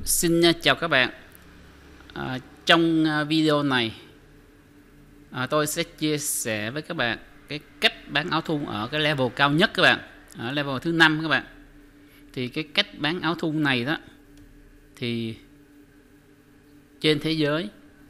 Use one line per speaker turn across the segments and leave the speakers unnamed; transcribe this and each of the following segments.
Xin chào các bạn. Trong video này tôi sẽ chia sẻ với các bạn cái cách bán áo thun ở cái level cao nhất các bạn, ở level thứ 5 các bạn. Thì cái cách bán áo thun này đó thì trên thế giới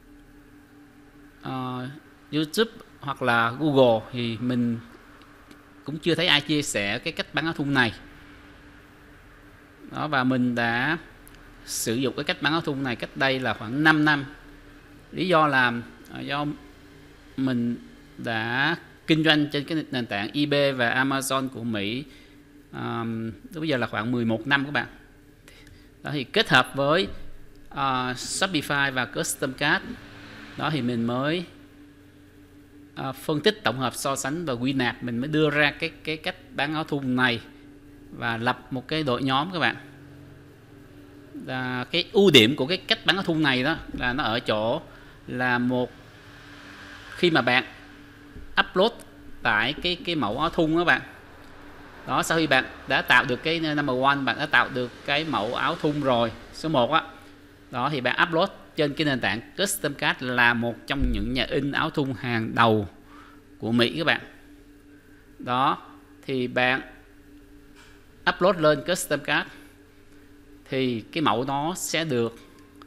YouTube hoặc là Google thì mình cũng chưa thấy ai chia sẻ cái cách bán áo thun này đó, và mình đã sử dụng cái cách bán áo thun này cách đây là khoảng 5 năm. Lý do là do mình đã kinh doanh trên cái nền tảng eBay và Amazon của Mỹ bây giờ là khoảng 11 năm các bạn. Đó thì kết hợp với Shopify và Custom Card đó thì mình mới phân tích, tổng hợp, so sánh và quy nạp, mình mới đưa ra cái cách bán áo thun này và lập một cái đội nhóm các bạn. Cái ưu điểm của cái cách bán áo thun này đó là nó ở chỗ là khi mà bạn upload tải cái mẫu áo thun đó bạn, đó sau khi bạn đã tạo được cái number one, bạn đã tạo được cái mẫu áo thun rồi, số 1 á, đó thì bạn upload trên cái nền tảng Custom Card là một trong những nhà in áo thun hàng đầu của Mỹ các bạn. Đó thì bạn upload lên Custom Card thì cái mẫu đó sẽ được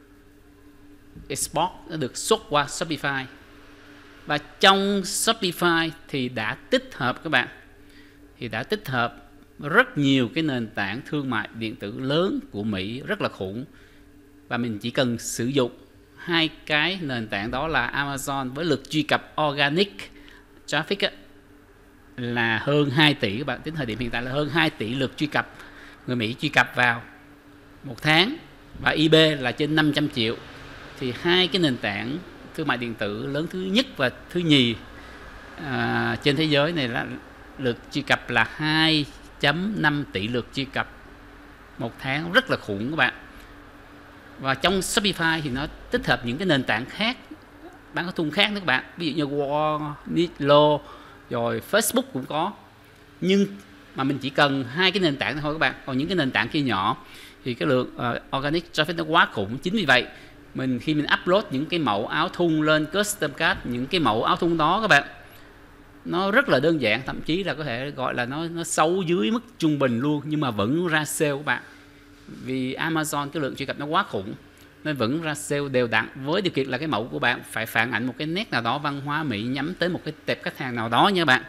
export, nó được xuất qua Shopify. Và trong Shopify thì đã tích hợp các bạn, thì đã tích hợp rất nhiều cái nền tảng thương mại điện tử lớn của Mỹ, rất là khủng. Và mình chỉ cần sử dụng hai cái nền tảng đó là Amazon với lượt truy cập organic traffic là hơn 2 tỷ các bạn. Đến thời điểm hiện tại là hơn 2 tỷ lượt truy cập, người Mỹ truy cập vào một tháng, và eBay là trên 500 triệu. Thì hai cái nền tảng thương mại điện tử lớn thứ nhất và thứ nhì trên thế giới này là lượt truy cập là 2.5 tỷ lượt truy cập một tháng, rất là khủng các bạn. Và trong Shopify thì nó tích hợp những cái nền tảng khác, bán áo thun khác nữa các bạn, ví dụ như Wall, Nitlo, rồi Facebook cũng có. Nhưng mà mình chỉ cần hai cái nền tảng thôi các bạn, còn những cái nền tảng kia nhỏ thì cái lượng organic traffic nó quá khủng. Chính vì vậy khi mình upload những cái mẫu áo thun lên Custom Card, những cái mẫu áo thun đó các bạn, nó rất là đơn giản, thậm chí là có thể gọi là nó xấu dưới mức trung bình luôn, nhưng mà vẫn ra sale các bạn. Vì Amazon cái lượng truy cập nó quá khủng nên vẫn ra sale đều đặn, với điều kiện là cái mẫu của bạn phải phản ảnh một cái nét nào đó văn hóa Mỹ, nhắm tới một cái tệp khách hàng nào đó nha bạn,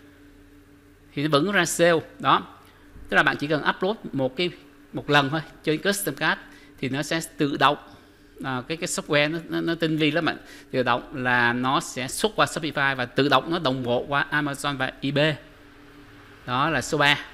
thì nó vẫn ra sale đó. Tức là bạn chỉ cần upload một lần thôi trên Custom Card thì nó sẽ tự động, cái software nó tinh vi lắm bạn, tự động là nó sẽ xuất qua Shopify và tự động nó đồng bộ qua Amazon và eBay. Đó là số 3.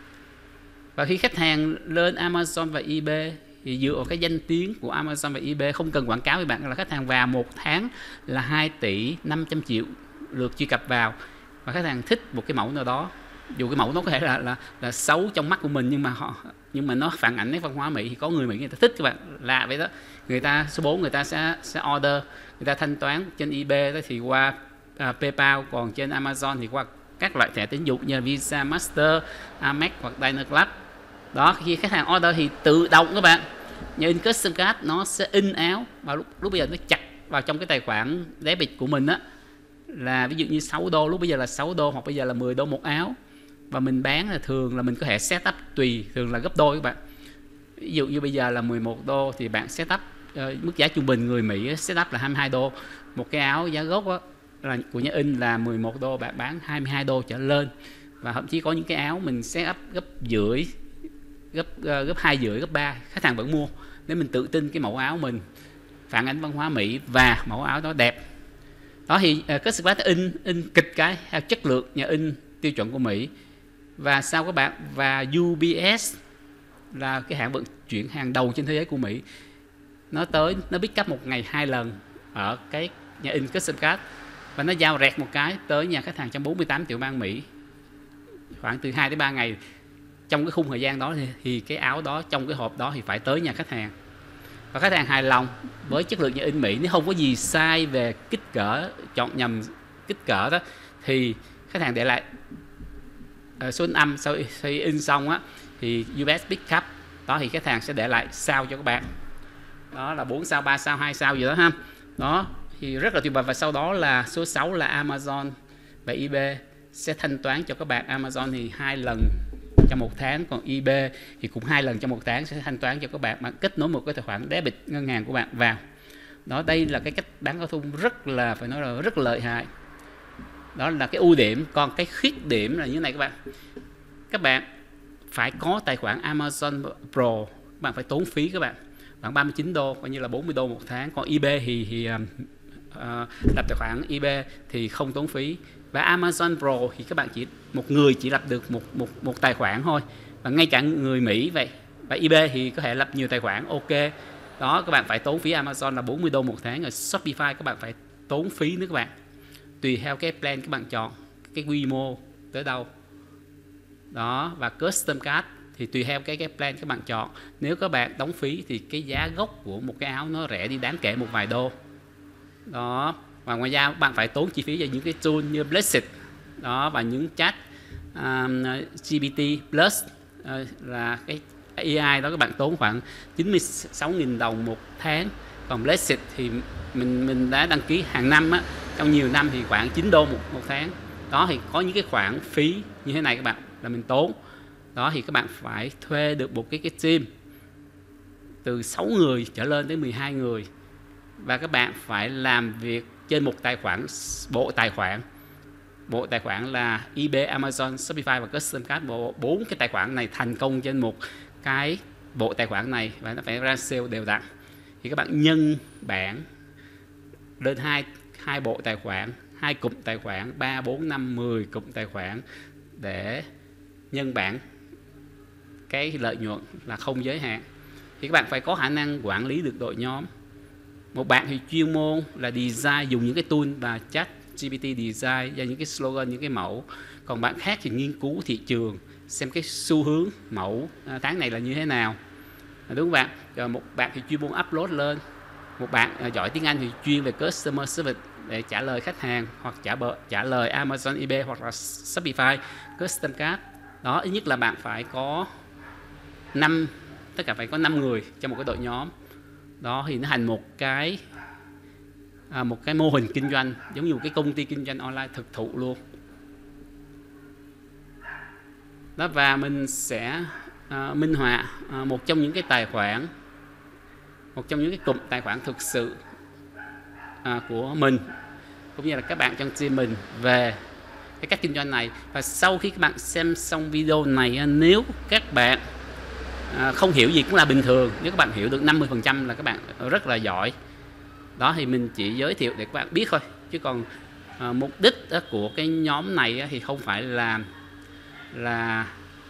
Và khi khách hàng lên Amazon và eBay thì dựa vào cái danh tiếng của Amazon và eBay, không cần quảng cáo với bạn, là khách hàng vào một tháng là 2 tỷ 500 triệu lượt truy cập vào, và khách hàng thích một cái mẫu nào đó, dù cái mẫu nó có thể là xấu trong mắt của mình, nhưng mà nó phản ảnh nét văn hóa Mỹ, thì có người Mỹ người ta thích các bạn, lạ vậy đó. Người ta số 4 người ta sẽ order, người ta thanh toán trên eBay đó thì qua PayPal, còn trên Amazon thì qua các loại thẻ tín dụng như Visa, Master, Amex hoặc Diners Club. Đó, khi khách hàng order thì tự động các bạn, nhà in Custom Card nó sẽ in áo, và lúc bây giờ nó chặt vào trong cái tài khoản debit của mình á, là ví dụ như 6 đô, lúc bây giờ là 6 đô hoặc bây giờ là 10 đô một áo. Và mình bán là thường là mình có thể set up tùy, thường là gấp đôi các bạn. Ví dụ như bây giờ là 11 đô thì bạn set up mức giá trung bình người Mỹ set up là 22 đô. Một cái áo giá gốc đó, là của nhà in là 11 đô, bạn bán 22 đô trở lên. Và thậm chí có những cái áo mình set up gấp rưỡi, gấp 2 rưỡi, gấp 3, khách hàng vẫn mua. Nếu mình tự tin cái mẫu áo mình phản ánh văn hóa Mỹ và mẫu áo đó đẹp. Đó thì Custom Card in kịch cái chất lượng nhà in tiêu chuẩn của Mỹ. Và sao các bạn, và UPS là cái hãng vận chuyển hàng đầu trên thế giới của Mỹ, nó pick up một ngày 2 lần ở cái nhà in Custom Card, và nó giao rẹt một cái tới nhà khách hàng trong 48 tiểu bang Mỹ, khoảng từ 2 tới 3 ngày. Trong cái khung thời gian đó thì cái áo đó trong cái hộp đó thì phải tới nhà khách hàng, và khách hàng hài lòng với chất lượng nhà in Mỹ. Nếu không có gì sai về kích cỡ, chọn nhầm kích cỡ đó, thì khách hàng để lại số âm sau khi in xong á, thì UPS pick up đó thì khách hàng sẽ để lại sao cho các bạn. Đó là 4 sao, 3 sao, 2 sao gì đó ha. Đó thì rất là tuyệt vời. Và sau đó là số 6 là Amazon và eBay sẽ thanh toán cho các bạn. Amazon thì 2 lần trong một tháng, còn eBay thì cũng 2 lần trong một tháng sẽ thanh toán cho các bạn. Bạn kết nối một cái tài khoản debit ngân hàng của bạn vào. Đó, đây là cái cách bán cao thung rất là, phải nói là rất lợi hại. Đó là cái ưu điểm. Còn cái khuyết điểm là như thế này các bạn. Các bạn phải có tài khoản Amazon Pro, các bạn phải tốn phí các bạn, khoảng 39 đô, coi như là 40 đô một tháng. Còn eBay thì lập tài khoản eBay thì không tốn phí. Và Amazon Pro thì các bạn một người chỉ lập được một tài khoản thôi, và ngay cả người Mỹ vậy. Và eBay thì có thể lập nhiều tài khoản, ok. Đó, các bạn phải tốn phí Amazon là 40 đô một tháng. Rồi Shopify các bạn phải tốn phí nữa các bạn, tùy theo cái plan các bạn chọn, cái quy mô tới đâu. Đó, và custom card thì tùy theo cái plan các bạn chọn. Nếu các bạn đóng phí thì cái giá gốc của một cái áo nó rẻ đi đáng kể một vài đô. Đó, và ngoài ra bạn phải tốn chi phí cho những cái tool như Blexit đó, và những chat GPT Plus là cái AI đó, các bạn tốn khoảng 96.000 đồng một tháng. Còn Blexit thì mình đã đăng ký hàng năm á, trong nhiều năm thì khoảng 9 đô một tháng. Đó thì có những cái khoản phí như thế này các bạn là mình tốn. Đó thì các bạn phải thuê được một cái team từ 6 người trở lên tới 12 người, và các bạn phải làm việc trên một tài khoản, bộ tài khoản là eBay, Amazon, Shopify và Custom Card. 4 cái tài khoản này thành công trên một cái bộ tài khoản này, và nó phải ra sale đều đặn. Thì các bạn nhân bảng lên hai bộ tài khoản, 2 cụm tài khoản, 3, 4, 5, 10 cụm tài khoản để nhân bảng cái lợi nhuận là không giới hạn. Thì các bạn phải có khả năng quản lý được đội nhóm. Một bạn thì chuyên môn là design, dùng những cái tool và chat GPT design ra những cái slogan, những cái mẫu. Còn bạn khác thì nghiên cứu thị trường, xem cái xu hướng mẫu tháng này là như thế nào, đúng không bạn? Rồi một bạn thì chuyên môn upload lên. Một bạn giỏi tiếng Anh thì chuyên về customer service để trả lời khách hàng, hoặc trả lời Amazon, eBay hoặc là Shopify, Custom Card. Đó, ít nhất là bạn phải có tất cả phải có 5 người trong một cái đội nhóm. Đó thì nó thành một cái mô hình kinh doanh, giống như một cái công ty kinh doanh online thực thụ luôn. Đó, và mình sẽ minh họa một trong những cái tài khoản, một trong những cái cụm tài khoản thực sự của mình cũng như là các bạn trong team mình về cái cách kinh doanh này. Và sau khi các bạn xem xong video này, nếu các bạn không hiểu gì cũng là bình thường. Nếu các bạn hiểu được 50% là các bạn rất là giỏi. Đó thì mình chỉ giới thiệu để các bạn biết thôi, chứ còn mục đích của cái nhóm này thì không phải là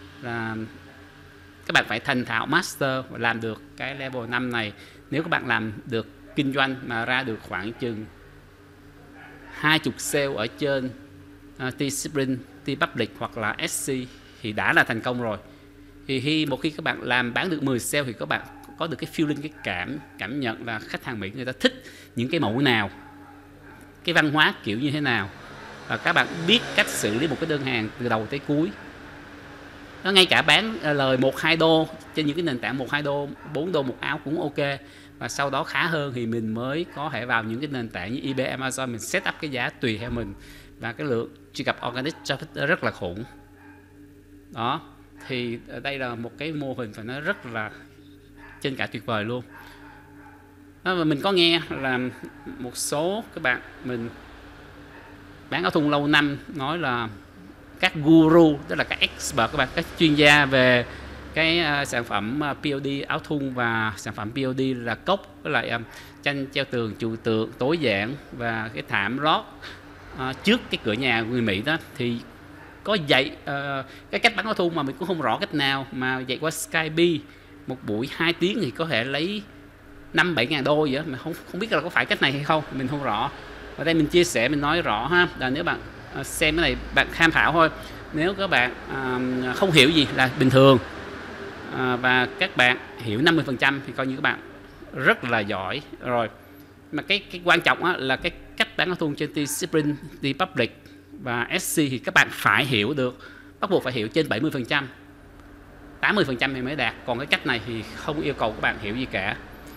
các bạn phải thành thạo master và làm được cái level 5 này. Nếu các bạn làm được kinh doanh mà ra được khoảng chừng 20 sale ở trên T-Sprint, T-Public hoặc là SC thì đã là thành công rồi. Thì một khi các bạn bán được 10 sale thì các bạn có được cái feeling, cái cảm nhận là khách hàng Mỹ người ta thích những cái mẫu nào, cái văn hóa kiểu như thế nào, và các bạn biết cách xử lý một cái đơn hàng từ đầu tới cuối. Nó ngay cả bán lời 1-2 đô trên những cái nền tảng 1-2 đô, 4 đô một áo cũng ok. Và sau đó khá hơn thì mình mới có thể vào những cái nền tảng như eBay, Amazon, mình set up cái giá tùy theo mình, và cái lượng truy cập organic traffic rất là khủng. Đó thì đây là một cái mô hình phải nói rất là trên cả tuyệt vời luôn. Đó, và mình có nghe là một số các bạn mình bán áo thun lâu năm nói là các guru, tức là các expert, các bạn, các chuyên gia về cái sản phẩm POD áo thun và sản phẩm POD là cốc với lại tranh treo tường, trụ tượng, tối giản và cái thảm lót trước cái cửa nhà của người Mỹ đó, thì có dạy cái cách bán áo thun mà mình cũng không rõ cách nào, mà dạy qua Skype một buổi 2 tiếng thì có thể lấy 5-7 ngàn đô vậy đó. Mà không biết là có phải cách này hay không, mình không rõ. Ở đây mình chia sẻ, mình nói rõ ha, là nếu bạn xem cái này bạn tham khảo thôi. Nếu các bạn không hiểu gì là bình thường, và các bạn hiểu 50% thì coi như các bạn rất là giỏi rồi. Mà cái quan trọng là cái cách bán áo thun trên T-Sprint, T-Public và SC thì các bạn phải hiểu được, bắt buộc phải hiểu trên 70%, 80% thì mới đạt. Còn cái cách này thì không yêu cầu các bạn hiểu gì cả.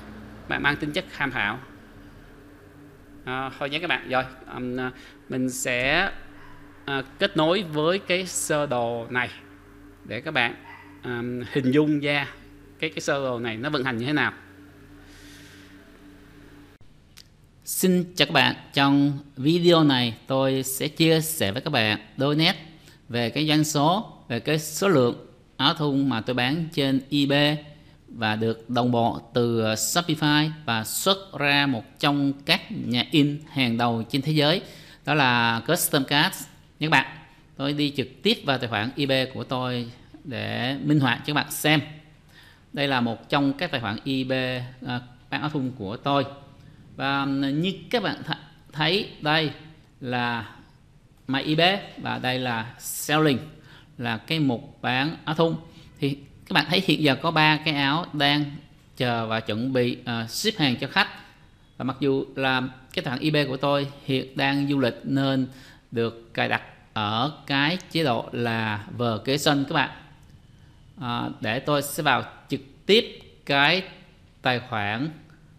bạn mang tính chất tham khảo thôi nhé các bạn. Rồi mình sẽ kết nối với cái sơ đồ này để các bạn hình dung ra cái sơ đồ này nó vận hành như thế nào. Xin chào các bạn. Trong video này tôi sẽ chia sẻ với các bạn đôi nét về cái doanh số, về cái số lượng áo thun mà tôi bán trên eBay và được đồng bộ từ Shopify và xuất ra một trong các nhà in hàng đầu trên thế giới, đó là Custom Card nhé các bạn. Tôi đi trực tiếp vào tài khoản eBay của tôi để minh họa cho các bạn xem. Đây là một trong các tài khoản eBay bán áo thun của tôi. Và như các bạn thấy, đây là My eBay và đây là Selling, là cái mục bán áo thun. Thì các bạn thấy hiện giờ có 3 cái áo đang chờ và chuẩn bị ship hàng cho khách. Và mặc dù là cái tài khoản eBay của tôi hiện đang du lịch nên được cài đặt ở cái chế độ là vacation các bạn. Để tôi sẽ vào trực tiếp cái tài khoản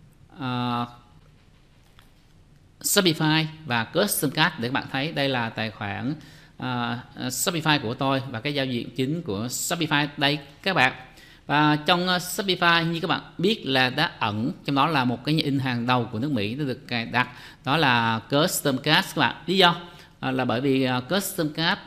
Shopify và Custom Card để các bạn thấy đây là tài khoản Shopify của tôi và cái giao diện chính của Shopify đây các bạn. Và trong Shopify như các bạn biết là đã ẩn trong đó là một cái nhà in hàng đầu của nước Mỹ đã được cài đặt, đó là Custom Card các bạn. Lý do là bởi vì Custom Card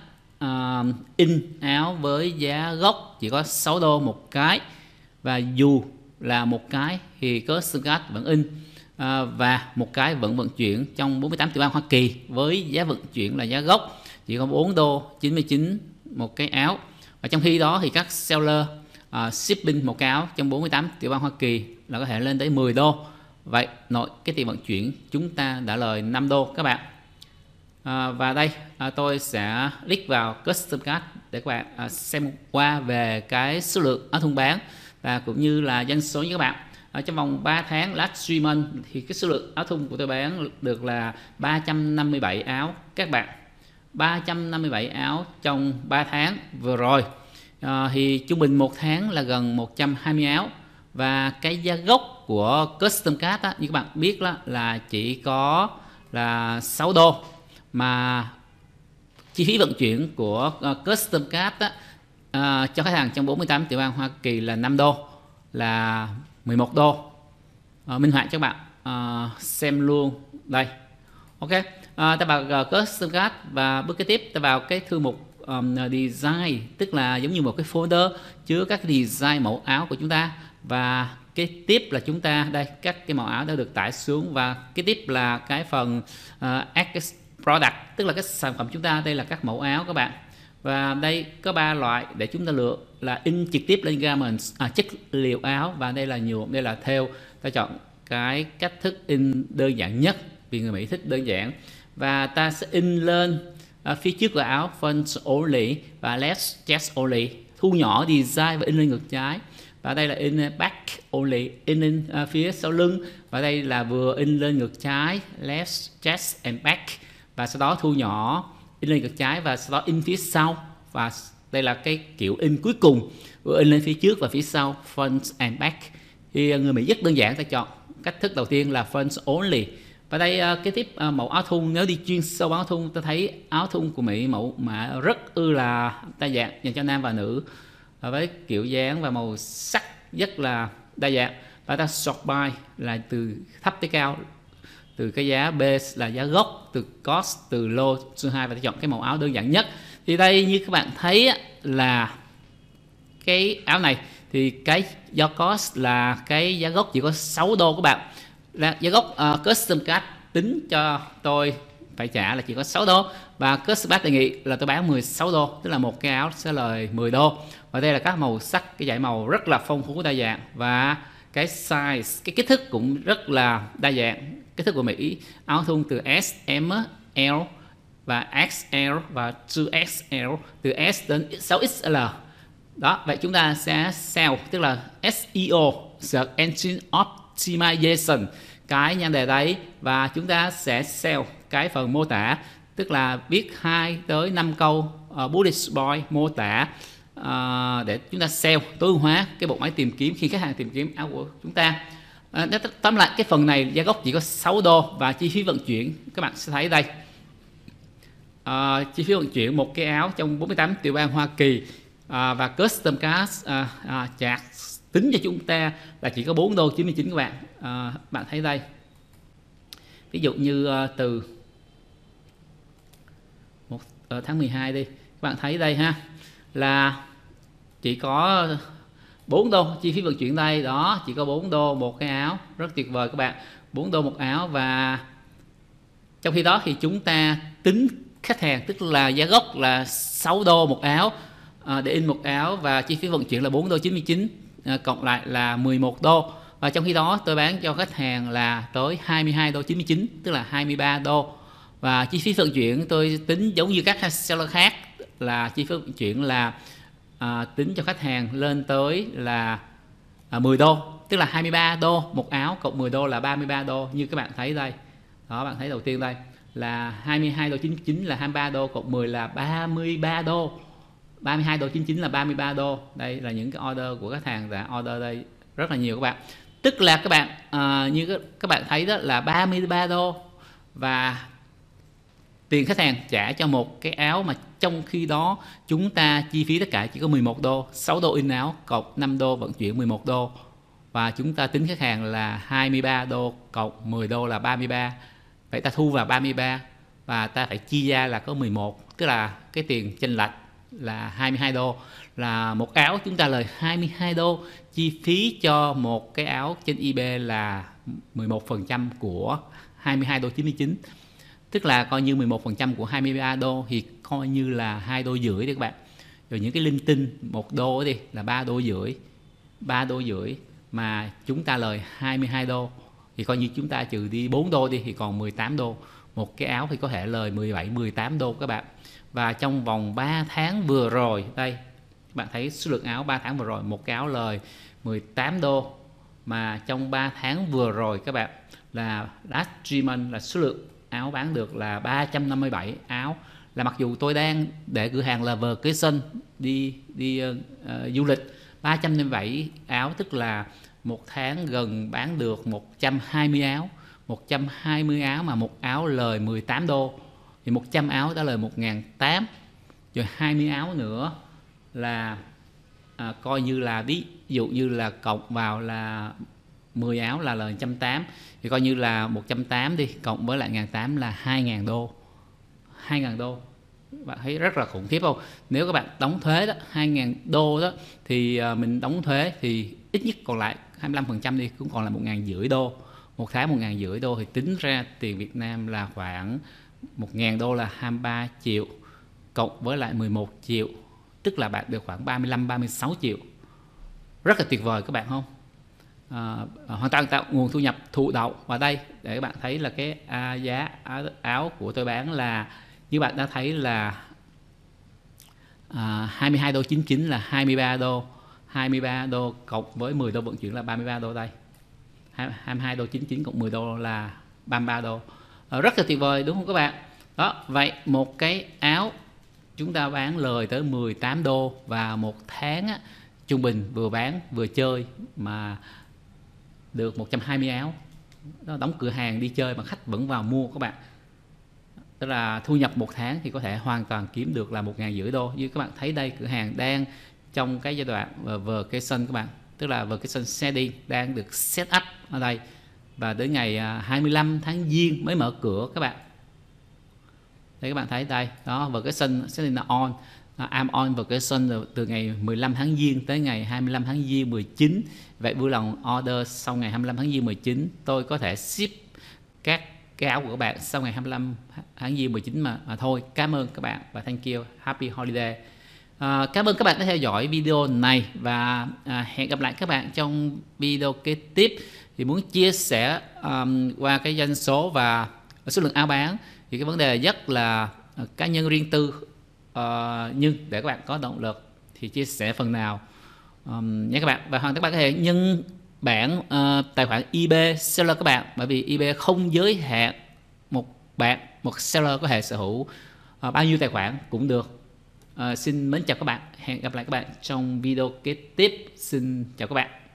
in áo với giá gốc chỉ có 6 đô một cái, và dù là một cái thì Custom Card vẫn in và một cái vẫn vận chuyển trong 48 tiểu bang Hoa Kỳ với giá vận chuyển là giá gốc chỉ có 4 đô 99 một cái áo. Và trong khi đó thì các seller shipping một cái áo trong 48 tiểu bang Hoa Kỳ là có thể lên tới 10 đô. Vậy nội cái tiền vận chuyển chúng ta đã lời 5 đô các bạn. Và đây tôi sẽ click vào Custom Card để các bạn xem qua về cái số lượng áo thun bán và cũng như là doanh số với các bạn. Trong vòng 3 tháng last 3 months thì cái số lượng áo thun của tôi bán được là 357 áo các bạn. 357 áo trong 3 tháng vừa rồi. Thì trung bình một tháng là gần 120 áo. Và cái giá gốc của Custom Card như các bạn biết đó, là chỉ có là 6 đô. Mà chi phí vận chuyển của Custom Card cho khách hàng trong 48 tiểu bang Hoa Kỳ là 5 đô, là 11 đô. Minh họa cho các bạn xem luôn đây. Ok, ta vào Custom Card và bước kế tiếp ta vào cái thư mục design, tức là giống như một cái folder chứa các cái design mẫu áo của chúng ta. Và cái tiếp là chúng ta đây, các cái mẫu áo đã được tải xuống. Và cái tiếp là cái phần product, tức là cái sản phẩm chúng ta. Đây là các mẫu áo các bạn. Và đây có 3 loại để chúng ta lựa, là in trực tiếp lên garments, chất liệu áo, và đây là nhuộm, đây là thêu. Ta chọn cái cách thức in đơn giản nhất vì người Mỹ thích đơn giản. Và ta sẽ in lên phía trước của áo front only và left chest only, thu nhỏ design và in lên ngược trái. Và đây là in back only, in lên phía sau lưng. Và đây là vừa in lên ngược trái left chest and back, và sau đó thu nhỏ in lên ngược trái và sau đó in phía sau. Và đây là cái kiểu in cuối cùng, vừa in lên phía trước và phía sau, front and back. Thì người Mỹ rất đơn giản, ta chọn cách thức đầu tiên là front only. Và đây cái tiếp mẫu áo thun, nếu đi chuyên sâu áo thun, ta thấy áo thun của Mỹ mẫu mã rất là đa dạng dành cho nam và nữ, với kiểu dáng và màu sắc rất là đa dạng. Và ta sort by là từ thấp tới cao, từ cái giá base là giá gốc, từ cost từ low to high, và ta chọn cái màu áo đơn giản nhất. Thì đây như các bạn thấy là cái áo này thì cái do cost là cái giá gốc chỉ có 6 đô các bạn. Là giá gốc Custom Card tính cho tôi phải trả là chỉ có 6 đô, và Custom Card đề nghị là tôi bán 16 đô, tức là một cái áo sẽ lời 10 đô. Và đây là các màu sắc, cái dải màu rất là phong phú đa dạng, và cái size, cái kích thước cũng rất là đa dạng. Kích thước của Mỹ áo thun từ S, M, L và XL và 2XL, từ S đến 6XL. Đó, vậy chúng ta sẽ SEO, tức là SEO, Search Engine Optimization, cái nhan đề đấy, và chúng ta sẽ SEO cái phần mô tả, tức là viết 2 tới 5 câu bullet point mô tả để chúng ta SEO tối ưu hóa cái bộ máy tìm kiếm khi khách hàng tìm kiếm áo của chúng ta. Tóm lại cái phần này giá gốc chỉ có 6 đô và chi phí vận chuyển các bạn sẽ thấy đây. Chi phí vận chuyển một cái áo trong 48 tiểu bang Hoa Kỳ và custom card charge tính cho chúng ta là chỉ có 4 đô 99 các bạn. Bạn thấy đây, ví dụ như từ tháng 12 đi, các bạn thấy đây ha, là chỉ có 4 đô chi phí vận chuyển đây, đó, chỉ có 4 đô một cái áo, rất tuyệt vời các bạn, 4 đô một áo. Và trong khi đó thì chúng ta tính khách hàng, tức là giá gốc là 6 đô một áo để in một áo, và chi phí vận chuyển là 4 đô 99, cộng lại là 11 đô. Và trong khi đó tôi bán cho khách hàng là tới 22 đô 99, tức là 23 đô. Và chi phí vận chuyển tôi tính giống như các seller khác, là chi phí vận chuyển là tính cho khách hàng lên tới là 10 đô, tức là 23 đô một áo cộng 10 đô là 33 đô như các bạn thấy đây. Đó, bạn thấy đầu tiên đây là 22 đô 99 là 23 đô cộng 10 là 33 đô. 32 đô 99 là 33 đô. Đây là những cái order của khách hàng đã order đây rất là nhiều các bạn. Tức là các bạn như các bạn thấy đó là 33 đô và tiền khách hàng trả cho một cái áo, mà trong khi đó chúng ta chi phí tất cả chỉ có 11 đô, 6 đô in áo cộng 5 đô vận chuyển 11 đô. Và chúng ta tính khách hàng là 23 đô cộng 10 đô là 33. Vậy ta thu vào 33 và ta phải chi ra là có 11, tức là cái tiền chênh lệch là 22 đô. Là một áo chúng ta lời 22 đô, chi phí cho một cái áo trên eBay là 11% của 22 đô 99. Tức là coi như 11% của 23 đô thì coi như là 2 đô rưỡi đi các bạn. Rồi những cái linh tinh 1 đô đi là 3 đô rưỡi. 3 đô rưỡi mà chúng ta lời 22 đô thì coi như chúng ta trừ đi 4 đô đi thì còn 18 đô. Một cái áo thì có thể lời 17 18 đô các bạn. Và trong vòng 3 tháng vừa rồi đây, các bạn thấy số lượng áo 3 tháng vừa rồi, một cái áo lời 18 đô, mà trong 3 tháng vừa rồi các bạn là last 3 months là số lượng áo bán được là 357 áo. Là mặc dù tôi đang để cửa hàng là vacation đi du lịch, 357 áo tức là một tháng gần bán được 120 áo. 120 áo mà một áo lời 18 đô thì 100 áo đã lời 1.800. Rồi 20 áo nữa là coi như là ví dụ như là cộng vào là 10 áo là lời 180, thì coi như là 180 đi, cộng với lại 1.800 là 2.000 đô. 2.000 đô. Bạn thấy rất là khủng khiếp không? Nếu các bạn đóng thuế đó 2.000 đô đó thì mình đóng thuế thì ít nhất còn lại 25% đi, cũng còn là 1.500 đô. Một tháng 1.500 đô thì tính ra tiền Việt Nam là khoảng 1.000 đô là 23 triệu cộng với lại 11 triệu, tức là bạn được khoảng 35-36 triệu. Rất là tuyệt vời các bạn không? Hoàn toàn tạo nguồn thu nhập thụ động. Và đây để các bạn thấy là cái giá áo của tôi bán là như bạn đã thấy là 22 đô 99 là 23 đô. 23 đô cộng với 10 đô vận chuyển là 33 đô đây. 22 đô 99 cộng 10 đô là 33 đô. Rất là tuyệt vời đúng không các bạn? Đó, vậy một cái áo chúng ta bán lời tới 18 đô và một tháng á, trung bình vừa bán vừa chơi mà được 120 áo. Đó, đóng cửa hàng đi chơi mà khách vẫn vào mua các bạn. Tức là thu nhập một tháng thì có thể hoàn toàn kiếm được là 1.500 đô. Như các bạn thấy đây, cửa hàng đang trong cái giai đoạn vacation các bạn. Tức là vacation setting đang được set up ở đây. Và đến ngày 25 tháng Giêng mới mở cửa các bạn. Đây các bạn thấy đây, đó, vacation setting là on. I'm on vacation từ ngày 15 tháng Giêng tới ngày 25 tháng Giêng 19. Vậy vui lòng order sau ngày 25 tháng Giêng 19. Tôi có thể ship các cái áo của các bạn sau ngày 25 tháng Giêng 19 mà thôi. Cảm ơn các bạn và thank you. Happy holiday. Cảm ơn các bạn đã theo dõi video này và hẹn gặp lại các bạn trong video kế tiếp. Thì muốn chia sẻ qua cái doanh số và số lượng áo bán thì cái vấn đề rất là cá nhân riêng tư, nhưng để các bạn có động lực thì chia sẻ phần nào nhé các bạn. Và hoàn tất bạn có thể nhân bản tài khoản eBay seller các bạn, bởi vì eBay không giới hạn một seller có thể sở hữu bao nhiêu tài khoản cũng được. Xin mến chào các bạn, hẹn gặp lại các bạn trong video kế tiếp. Xin chào các bạn.